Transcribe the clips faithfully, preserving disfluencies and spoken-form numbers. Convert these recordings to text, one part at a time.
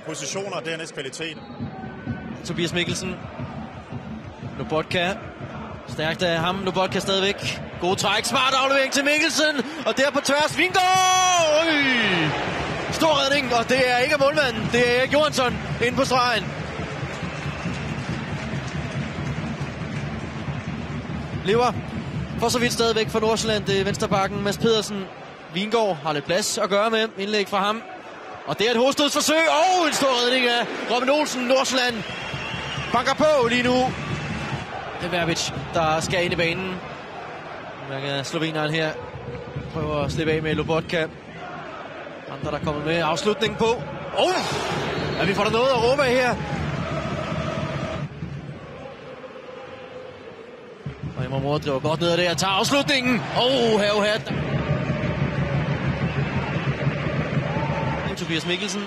positioner og dernæst kvalitet. Tobias Mikkelsen. Lobotka. Stærkt af ham. Lobotka stadigvæk. God træk. Smart aflevering til Mikkelsen. Og der på tværs. Vingård! Øj! Stor redning, og det er ikke målmanden. Det er Erik Johansson inde på stregen. Lever for så vidt stadigvæk for Nordsjælland. Det er venstrebakken. Mads Pedersen. Vingård har lidt plads at gøre med. Indlæg fra ham. Og det er et hovedstødsforsøg. Og oh, en stor redning af Robin Olsen. Nordsjælland banker på lige nu. Det er Verbic, der skal ind i banen. Man kan sloveneren her prøver at slippe af med Lobotka. Andre, der kommer med afslutningen på. Oh! Ja, vi får der noget at råbe af her. Og Emre Mor driver godt ned af det og tager afslutningen. Oh, her, her. Tobias Mikkelsen.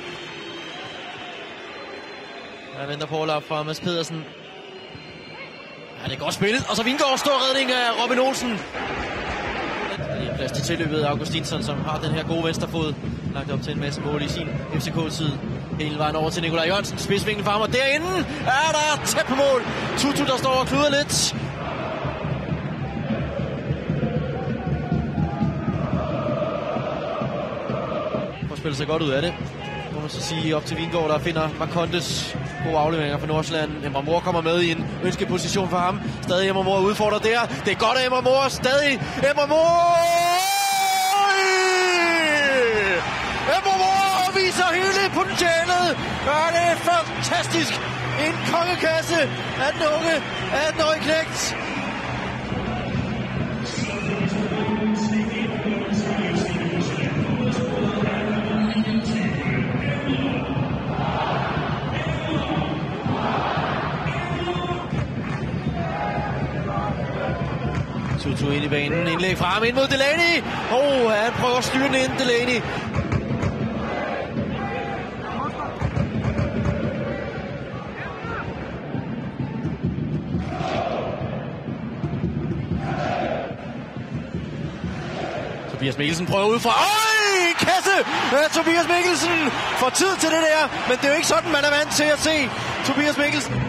Jeg venter på overlap fra Mads Pedersen. Ja, det er godt spillet. Og så Vingård, stor redning af Robin Olsen. Det er plads til tilløbet af Augustinsson, som har den her gode venstrefod. Lagt op til en masse mål i sin F C K-tid. Hele vejen over til Nikolaj Jørgensen. Spidsvinkel fra ham, og derinde er der tæt på mål. Tutu, der står og kluder lidt. Får spillet sig godt ud af det. Må man så sige op til Vingård, der finder Marcondes gode afleveringer for Nordsjælland. Emre Mor kommer med i en ønskeposition for ham. Stadig Emre Mor udfordrer der. Det er godt af Emre Mor. Stadig Emre Mor! Emre Mor viser hele potentialet. Ja, det er fantastisk. En kongekasse af den unge atten-årige knægt. Tutu ind i banen, indlæg fra ham ind mod Delaney. Åh, oh, han prøver at styre den ind, Delaney. Tobias Mikkelsen prøver ud fra... Øj, kasse! Ja, Tobias Mikkelsen får tid til det der, men det er jo ikke sådan, man er vant til at se Tobias Mikkelsen.